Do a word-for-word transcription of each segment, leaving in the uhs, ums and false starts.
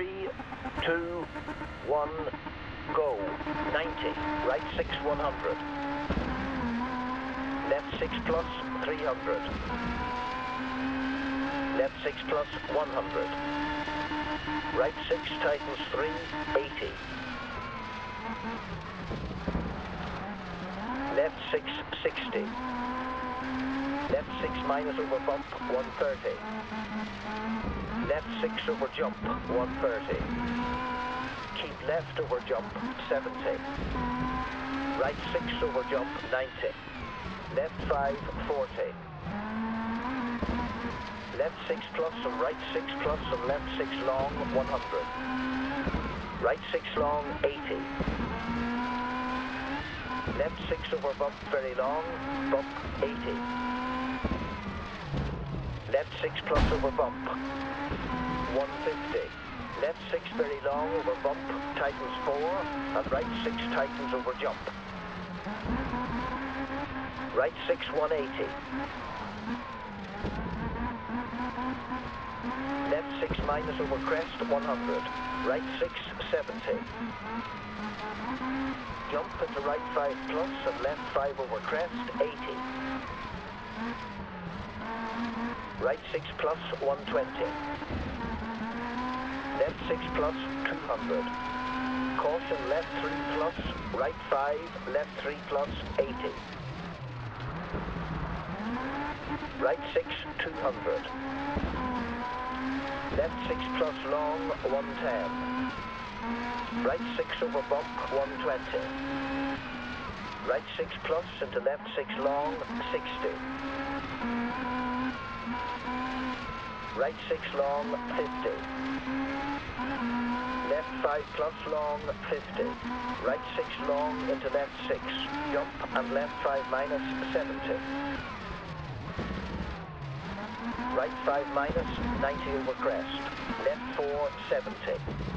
three, two, one, go. ninety, right six, one hundred. Left six plus, three hundred. Left six plus, one hundred. Right six, tightens three, eighty. Left six, sixty. Left six minus over bump, one thirty. Left six over jump, one thirty. Keep left over jump, seventy. Right six over jump, ninety. Left five, forty. Left six plus and right six plus and left six long, one hundred. Right six long, eighty. Left six over bump, very long, bump, eighty. Left six plus over bump, one fifty. Left six very long over bump, tightens four, and right six tightens over jump. Right six, one eighty. Left six minus over crest, one hundred. Right six, seventy. Jump into right five plus and left five over crest, eighty. Right six plus, one twenty. Left six plus, two hundred. Caution left three plus, right five, left three plus, eighty. Right six, two hundred. Left six plus long, one ten. Right six over bump, one twenty. Right six plus into left six long, sixty. Right six long, fifty. Left five plus long, fifty. Right six long into left six. Jump and left five minus, seventy. Right five minus, ninety over crest. Left four, seventy.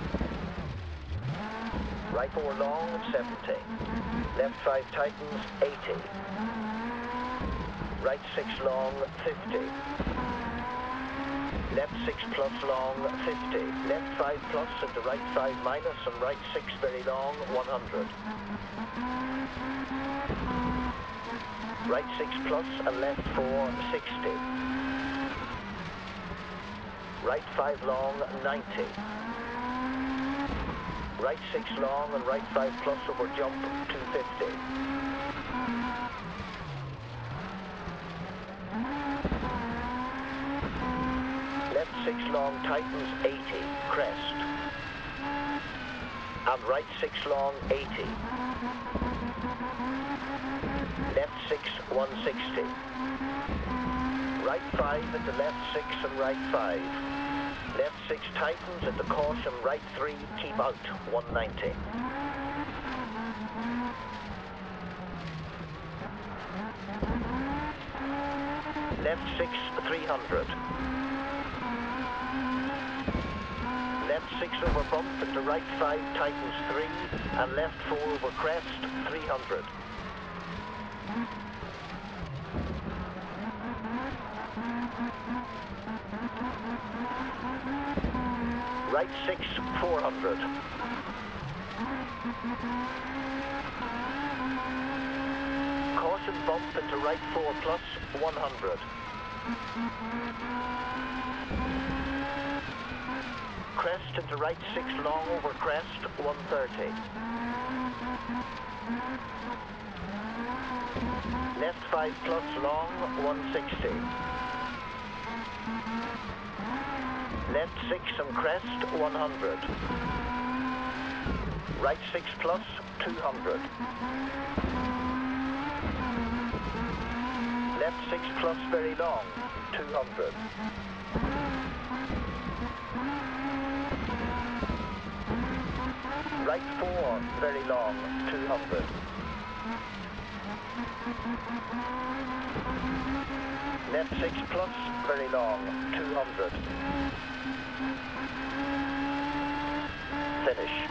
Right four long, seventy. Left five tightens, eighty. Right six long, fifty. Left six plus long, fifty. Left five plus into right five minus and right six very long, one hundred. Right six plus and left four, sixty. Right five long, ninety. Right six long and right five plus over jump, two fifty. Left six long tightens, eighty, crest. And right six long, eighty. Left six, one sixty. Right five into left six and right five. Left six tightens into caution, right three, keep out, one ninety. Left six, three hundred. Left six over bump into right five, tightens three, and left four over crest, three hundred. Right six, four hundred. Caution bump into right four plus, one hundred. Crest into right six long over crest, one thirty. Left five plus long, one sixty. Left six and crest, one hundred. Right six plus, two hundred. Left six plus very long, two hundred. Right four, very long, two hundred. Left six plus, very long, two hundred. Finish.